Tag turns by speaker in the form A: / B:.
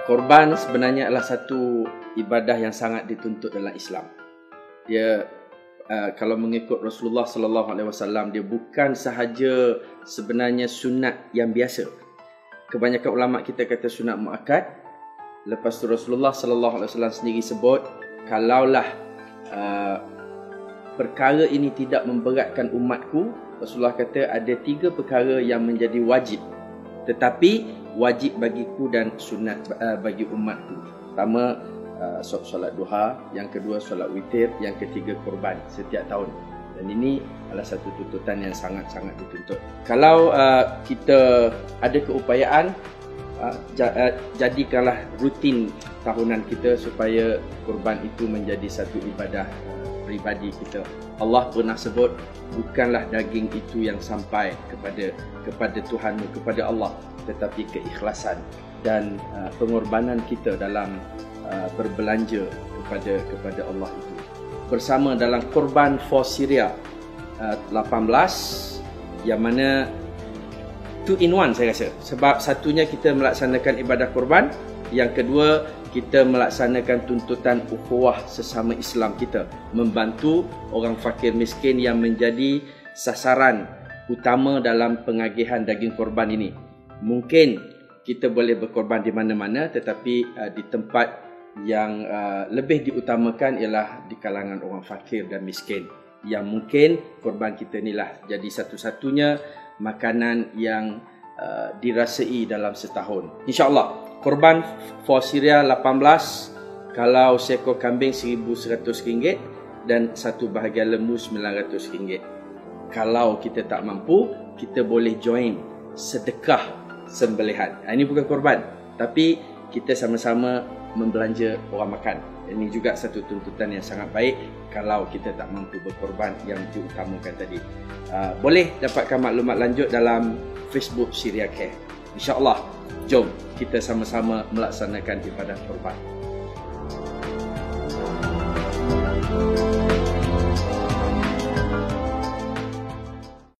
A: Korban sebenarnya adalah satu ibadah yang sangat dituntut dalam Islam. Dia kalau mengikut Rasulullah sallallahu alaihi wasallam, dia bukan sahaja sebenarnya sunat yang biasa. Kebanyakan ulama kita kata sunat muakkad. Lepas tu Rasulullah sallallahu alaihi wasallam sendiri sebut, kalaulah perkara ini tidak memberatkan umatku, Rasulullah kata ada 3 perkara yang menjadi wajib, tetapi wajib bagiku dan sunat bagi umatku. Pertama, solat duha. Yang kedua, solat witir. Yang ketiga, kurban setiap tahun. Dan ini adalah satu tuntutan yang sangat-sangat dituntut. Kalau kita ada keupayaan, jadikanlah rutin tahunan kita supaya kurban itu menjadi satu ibadah peribadi kita. Allah pernah sebut, bukanlah daging itu yang sampai kepada Tuhanmu, kepada Allah, tetapi keikhlasan dan pengorbanan kita dalam berbelanja kepada Allah itu. Bersama dalam Korban for Syria 18, yang mana 2 in 1 saya rasa. Sebab satunya kita melaksanakan ibadah korban, yang kedua kita melaksanakan tuntutan ukhuwah sesama Islam kita, membantu orang fakir miskin yang menjadi sasaran utama dalam pengagihan daging korban ini. Mungkin kita boleh berkorban di mana-mana, tetapi di tempat yang lebih diutamakan ialah di kalangan orang fakir dan miskin, yang mungkin korban kita inilah jadi satu-satunya makanan yang dirasai dalam setahun. InsyaAllah Korban for Syria 18, kalau seekor kambing RM1,100 dan satu bahagian lembu RM900. Kalau kita tak mampu, kita boleh join sedekah sembelihan. Ini bukan korban, tapi kita sama-sama membelanja orang makan. Ini juga satu tuntutan yang sangat baik kalau kita tak mampu berkorban yang diutamakan tadi. Boleh dapatkan maklumat lanjut dalam Facebook Syria Care. InsyaAllah, jom kita sama-sama melaksanakan ibadah korban.